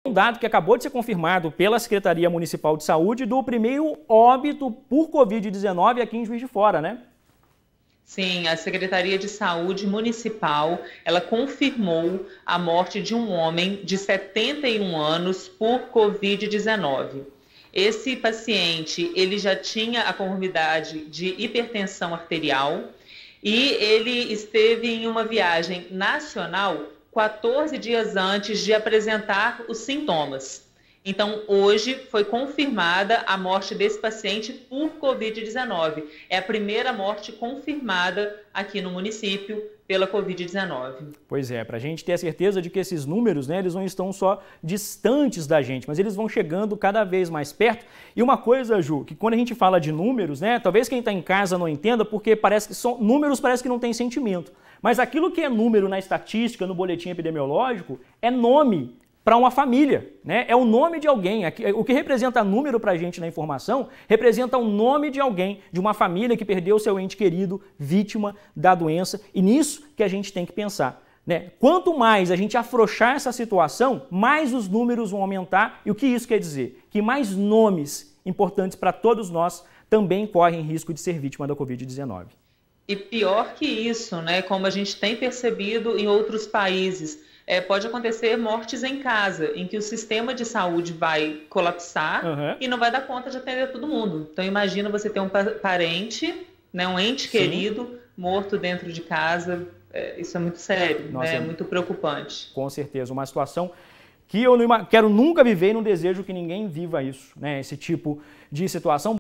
Um dado que acabou de ser confirmado pela Secretaria Municipal de Saúde do primeiro óbito por Covid-19 aqui em Juiz de Fora, né? Sim, a Secretaria de Saúde Municipal, ela confirmou a morte de um homem de 71 anos por Covid-19. Esse paciente, ele já tinha a comorbidade de hipertensão arterial e ele esteve em uma viagem nacional 14 dias antes de apresentar os sintomas. Então, hoje foi confirmada a morte desse paciente por Covid-19. É a primeira morte confirmada aqui no município pela Covid-19. Pois é, para a gente ter a certeza de que esses números, né, eles não estão só distantes da gente, mas eles vão chegando cada vez mais perto. E uma coisa, Ju, que quando a gente fala de números, né, talvez quem está em casa não entenda, porque parece que são números, parece que não tem sentimento. Mas aquilo que é número na estatística, no boletim epidemiológico, é nome para uma família, né? É o nome de alguém. O que representa número para a gente na informação representa o nome de alguém, de uma família que perdeu seu ente querido, vítima da doença, e nisso que a gente tem que pensar, né? Quanto mais a gente afrouxar essa situação, mais os números vão aumentar. E o que isso quer dizer? Que mais nomes importantes para todos nós também correm risco de ser vítima da Covid-19. E pior que isso, né? Como a gente tem percebido em outros países, pode acontecer mortes em casa, em que o sistema de saúde vai colapsar e não vai dar conta de atender todo mundo. Então imagina você ter um parente, né, um ente querido, morto dentro de casa. Isso é muito sério, Nossa, né? É muito preocupante. Com certeza, uma situação que eu não quero nunca viver e não desejo que ninguém viva isso, né? Esse tipo de situação.